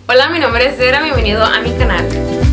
Hola, mi nombre es Zera, bienvenido a mi canal.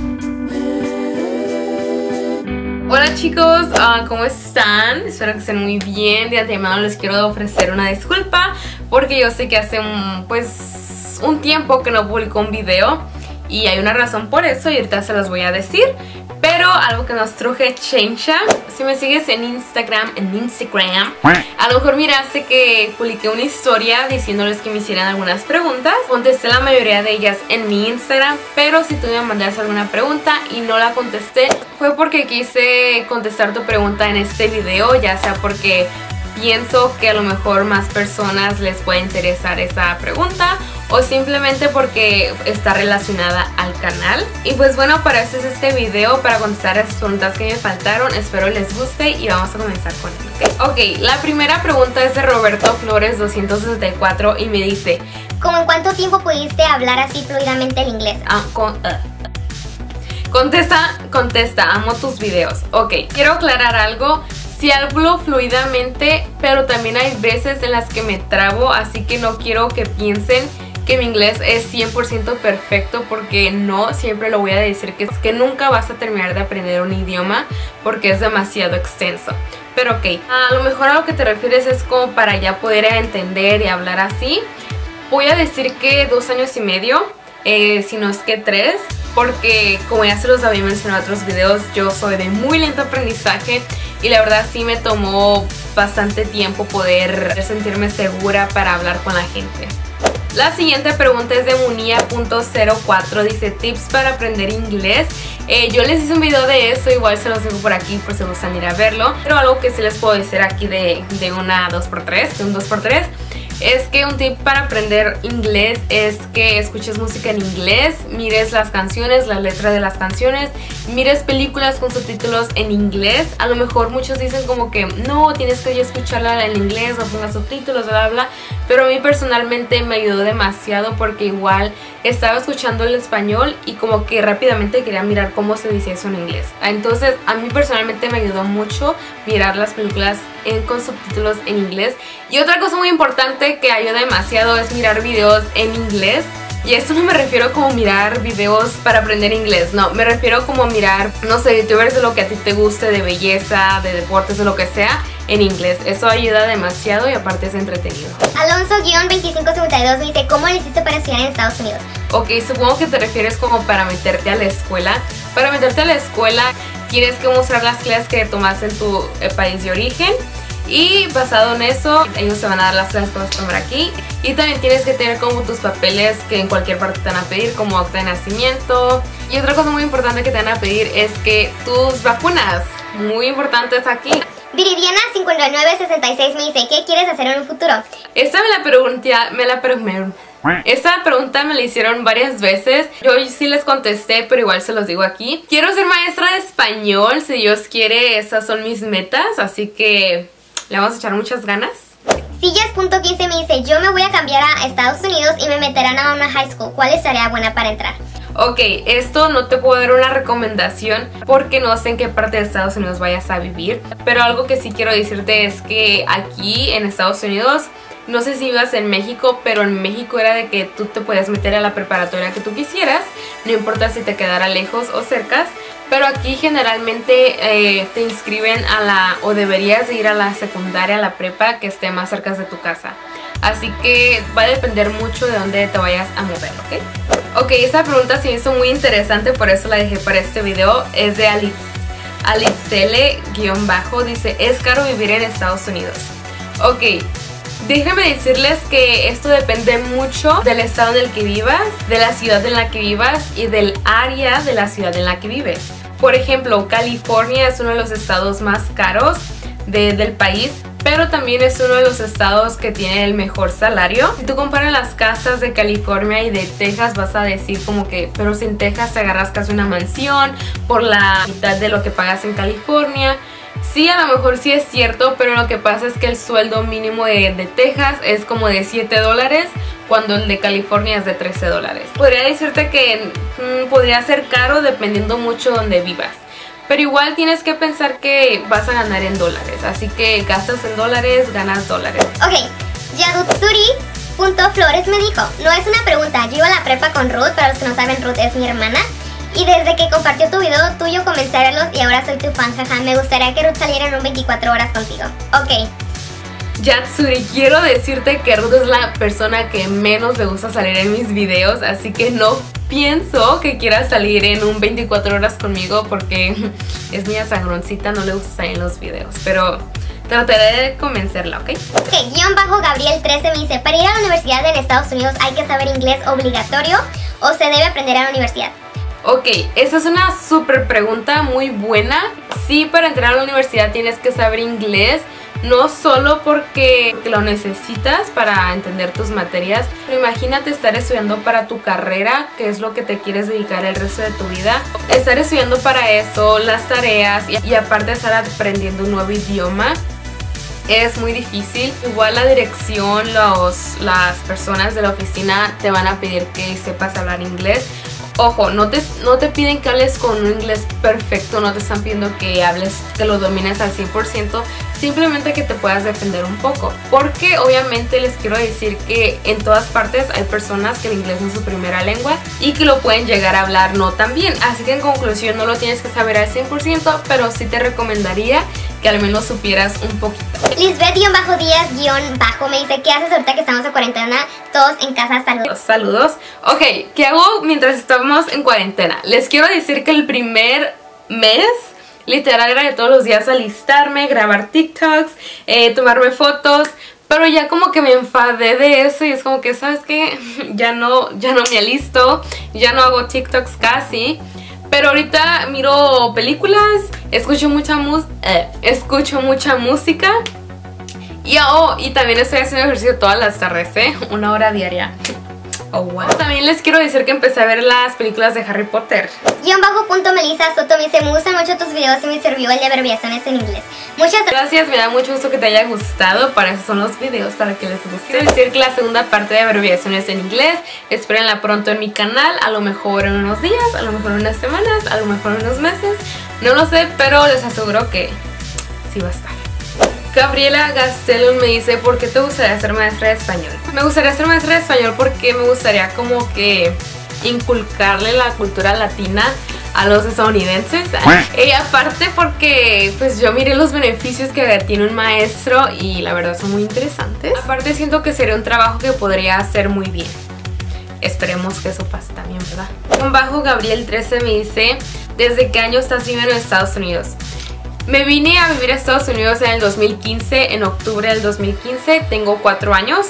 Hola chicos, ¿cómo están? Espero que estén muy bien. De antemano les quiero ofrecer una disculpa porque yo sé que hace un tiempo que no publico un video y hay una razón por eso y ahorita se los voy a decir. Pero algo que nos truje chencha, si me sigues en Instagram, a lo mejor miraste que publiqué una historia diciéndoles que me hicieran algunas preguntas. Contesté la mayoría de ellas en mi Instagram, pero si tú me mandaste alguna pregunta y no la contesté, fue porque quise contestar tu pregunta en este video, ya sea porque pienso que a lo mejor más personas les puede interesar esa pregunta o simplemente porque está relacionada al canal. Y pues bueno, para eso es este video, para contestar esas preguntas que me faltaron. Espero les guste y vamos a comenzar con él, ¿ok? Ok, la primera pregunta es de Roberto Flores 264 y me dice: ¿Cómo en cuánto tiempo pudiste hablar así fluidamente el inglés? Contesta, amo tus videos. Ok, quiero aclarar algo. Sí hablo fluidamente, pero también hay veces en las que me trabo, así que no quiero que piensen que mi inglés es 100% perfecto, porque no, siempre lo voy a decir que es que nunca vas a terminar de aprender un idioma porque es demasiado extenso. Pero ok, a lo mejor a lo que te refieres es como para ya poder entender y hablar así. Voy a decir que 2 años y medio, si no es que 3. Porque como ya se los había mencionado en otros videos, yo soy de muy lento aprendizaje y la verdad sí me tomó bastante tiempo poder sentirme segura para hablar con la gente. La siguiente pregunta es de Munia.04, dice: tips para aprender inglés. Yo les hice un video de eso, igual se los dejo por aquí por si gustan ir a verlo. Pero algo que sí les puedo decir aquí de una 2x3, de un 2x3, es que un tip para aprender inglés es que escuches música en inglés, mires las canciones, la letra de las canciones, mires películas con subtítulos en inglés. A lo mejor muchos dicen como que no, tienes que escucharla en inglés o pongas subtítulos, bla bla, pero a mí personalmente me ayudó demasiado porque igual estaba escuchando el español y como que rápidamente quería mirar cómo se dice eso en inglés. Entonces a mí personalmente me ayudó mucho mirar las películas con subtítulos en inglés. Y otra cosa muy importante que ayuda demasiado es mirar videos en inglés. Y esto no me refiero como mirar videos para aprender inglés, no, me refiero como mirar, no sé, youtubers de lo que a ti te guste, de belleza, de deportes, de lo que sea, en inglés. Eso ayuda demasiado y aparte es entretenido. Alonso-2552 me dice: ¿cómo le hiciste para estudiar en Estados Unidos? Ok, supongo que te refieres como para meterte a la escuela. Para meterte a la escuela tienes que mostrar las clases que tomaste en tu país de origen. Y basado en eso, ellos te van a dar las clases que vas a tomar aquí. Y también tienes que tener como tus papeles que en cualquier parte te van a pedir, como acta de nacimiento. Y otra cosa muy importante que te van a pedir es que tus vacunas, muy importantes aquí. Viridiana5966 me dice: ¿qué quieres hacer en un futuro? Esta pregunta me la hicieron varias veces. Yo sí les contesté, pero igual se los digo aquí. Quiero ser maestra de español, si Dios quiere, esas son mis metas, así que le vamos a echar muchas ganas. Sillas.15 me dice: yo me voy a cambiar a Estados Unidos y me meterán a una high school. ¿Cuál estaría buena para entrar? Ok, esto no te puedo dar una recomendación porque no sé en qué parte de Estados Unidos vayas a vivir. Pero algo que sí quiero decirte es que aquí en Estados Unidos, no sé si vivas en México, pero en México era de que tú te podías meter a la preparatoria que tú quisieras, no importa si te quedara lejos o cerca. Pero aquí generalmente te inscriben o deberías de ir a la secundaria, a la prepa que esté más cerca de tu casa. Así que va a depender mucho de dónde te vayas a mover, ¿ok? Ok, esta pregunta se me hizo muy interesante, por eso la dejé para este video. Es de Alitzele-, dice: ¿es caro vivir en Estados Unidos? Ok, déjenme decirles que esto depende mucho del estado en el que vivas, de la ciudad en la que vivas y del área de la ciudad en la que vives. Por ejemplo, California es uno de los estados más caros del país, pero también es uno de los estados que tiene el mejor salario. Si tú comparas las casas de California y de Texas, vas a decir como que, pero si en Texas te agarras casi una mansión por la mitad de lo que pagas en California. Sí, a lo mejor sí es cierto, pero lo que pasa es que el sueldo mínimo de Texas es como de $7, cuando el de California es de $13. Podría decirte que podría ser caro dependiendo mucho donde vivas. Pero igual tienes que pensar que vas a ganar en dólares. Así que gastas en dólares, ganas dólares. Ok, Yadutsuri Luz.Flores me dijo, no es una pregunta, yo iba a la prepa con Ruth, para los que no saben, Ruth es mi hermana. Y desde que compartió tu video tuyo comencé a verlos y ahora soy tu fan, jaja. Me gustaría que Ruth saliera en un 24 horas contigo. Ok. Yatsuri, quiero decirte que Ruth es la persona que menos le gusta salir en mis videos, así que no pienso que quiera salir en un 24 horas conmigo porque es mi sangroncita, no le gusta salir en los videos, pero trataré de convencerla, ¿ok? Ok, _Gabriel13 me dice, para ir a la universidad en Estados Unidos hay que saber inglés obligatorio o se debe aprender a la universidad. Ok, esa es una súper pregunta muy buena. Sí, para entrar a la universidad tienes que saber inglés. No solo porque lo necesitas para entender tus materias, pero imagínate estar estudiando para tu carrera, que es lo que te quieres dedicar el resto de tu vida. Estar estudiando para eso, las tareas y aparte estar aprendiendo un nuevo idioma es muy difícil. Igual la dirección, las personas de la oficina te van a pedir que sepas hablar inglés. Ojo, no te piden que hables con un inglés perfecto, no te están pidiendo que hables, que lo domines al 100%, simplemente que te puedas defender un poco. Porque obviamente les quiero decir que en todas partes hay personas que el inglés no es su primera lengua y que lo pueden llegar a hablar no tan bien. Así que en conclusión no lo tienes que saber al 100%, pero sí te recomendaría que al menos supieras un poquito. Lisbeth-Díaz- me dice, ¿qué haces ahorita que estamos en cuarentena? Todos en casa, saludos. Saludos. Ok, ¿qué hago mientras estamos en cuarentena? Les quiero decir que el primer mes literal era de todos los días alistarme, grabar TikToks, tomarme fotos, pero ya como que me enfadé de eso y es como que, ¿sabes qué? Ya no me alisto, ya no hago TikToks casi. Pero ahorita miro películas, escucho mucha música y también estoy haciendo ejercicio todas las tardes, 1 hora diaria. Oh, wow. También les quiero decir que empecé a ver las películas de Harry Potter. _Melissa Soto me dice, me gustan mucho tus videos y me sirvió el de abreviaciones en inglés. Muchas gracias, me da mucho gusto que te haya gustado. Para eso son los videos, para que les guste. Quiero decir que la segunda parte de abreviaciones en inglés, espérenla pronto en mi canal, a lo mejor en unos días, a lo mejor en unas semanas, a lo mejor en unos meses. No lo sé, pero les aseguro que sí va a estar. Gabriela Gastelum me dice, ¿por qué te gustaría ser maestra de español? Me gustaría ser maestra de español porque me gustaría como que inculcarle la cultura latina a los estadounidenses. Y aparte porque pues yo miré los beneficios que tiene un maestro y la verdad son muy interesantes. Aparte siento que sería un trabajo que podría hacer muy bien. Esperemos que eso pase también, ¿verdad? Gabriel13 me dice, ¿desde qué año estás viviendo en Estados Unidos? Me vine a vivir a Estados Unidos en el 2015, en octubre del 2015. Tengo 4 años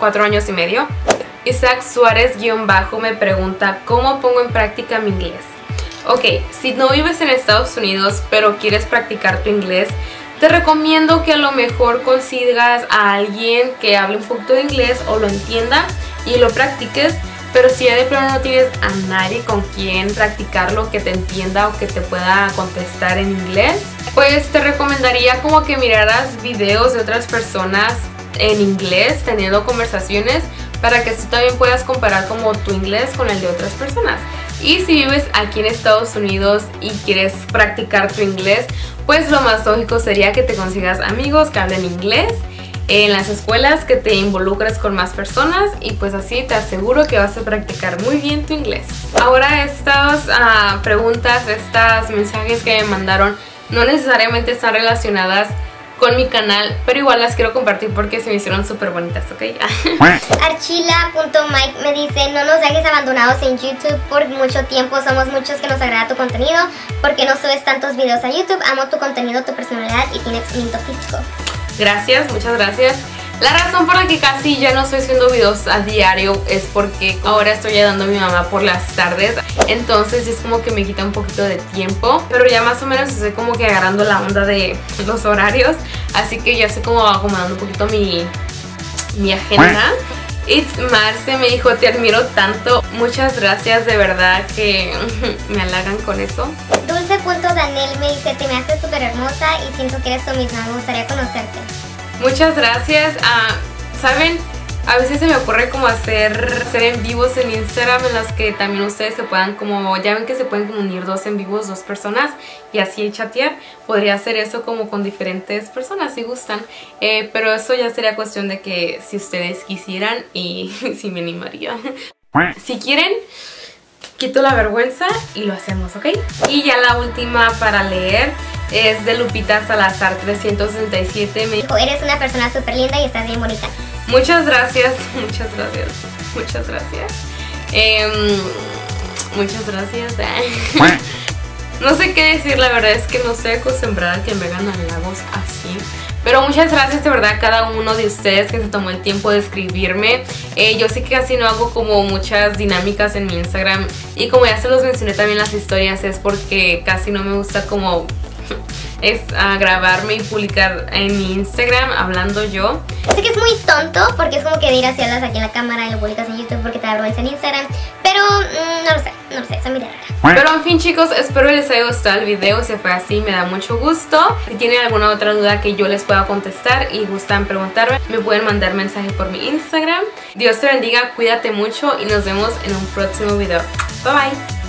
y medio. Isaac Suárez- me pregunta, ¿cómo pongo en práctica mi inglés? Ok, si no vives en Estados Unidos pero quieres practicar tu inglés, te recomiendo que a lo mejor consigas a alguien que hable un poquito de inglés o lo entienda y lo practiques. Pero si ya de plano no tienes a nadie con quien practicarlo, que te entienda o que te pueda contestar en inglés, pues te recomendaría como que miraras videos de otras personas en inglés teniendo conversaciones para que tú también puedas comparar como tu inglés con el de otras personas. Y si vives aquí en Estados Unidos y quieres practicar tu inglés, pues lo más lógico sería que te consigas amigos que hablen inglés en las escuelas, que te involucres con más personas y pues así te aseguro que vas a practicar muy bien tu inglés. Ahora estas preguntas, estos mensajes que me mandaron no necesariamente están relacionadas con mi canal, pero igual las quiero compartir porque se me hicieron súper bonitas, ¿ok? Archila.mike me dice, no nos dejes abandonados en YouTube por mucho tiempo, somos muchos que nos agrada tu contenido, porque no subes tantos videos a YouTube, amo tu contenido, tu personalidad y tienes lindo físico. Gracias, muchas gracias. La razón por la que casi ya no estoy haciendo videos a diario es porque ahora estoy ayudando a mi mamá por las tardes. Entonces es como que me quita un poquito de tiempo. Pero ya más o menos estoy como que agarrando la onda de los horarios. Así que ya estoy como acomodando un poquito mi agenda. It's Marce me dijo, te admiro tanto. Muchas gracias, de verdad que me halagan con eso. Dulce.Daniel me dice, te me haces súper hermosa y siento que eres tú misma, me gustaría conocerte. Muchas gracias. ¿Saben? A veces se me ocurre como hacer en vivos en Instagram en las que también ustedes se puedan como, ya ven que se pueden como unir dos en vivos, dos personas y así chatear. Podría hacer eso como con diferentes personas si gustan, pero eso ya sería cuestión de que si ustedes quisieran y si me animaría. Si quieren, quito la vergüenza y lo hacemos, ¿ok? Y ya la última para leer es de Lupita Salazar 367. Me dijo, eres una persona súper linda y estás bien bonita. Muchas gracias, muchas gracias, muchas gracias. Muchas gracias. No sé qué decir, la verdad es que no estoy acostumbrada a que me hagan halagos así. Pero muchas gracias de verdad a cada uno de ustedes que se tomó el tiempo de escribirme. Yo sé que casi no hago como muchas dinámicas en mi Instagram. Y como ya se los mencioné también en las historias, es porque casi no me gusta como grabarme y publicar en mi Instagram hablando yo. Sé que es muy tonto porque es como que dirás si hablas aquí en la cámara y lo publicas en YouTube porque te da vergüenza en Instagram. Pero no lo sé, soy muy rara. Pero en fin chicos, espero les haya gustado el video. Si fue así me da mucho gusto. Si tienen alguna otra duda que yo les pueda contestar y gustan preguntarme, me pueden mandar mensaje por mi Instagram. Dios te bendiga, cuídate mucho y nos vemos en un próximo video. Bye bye.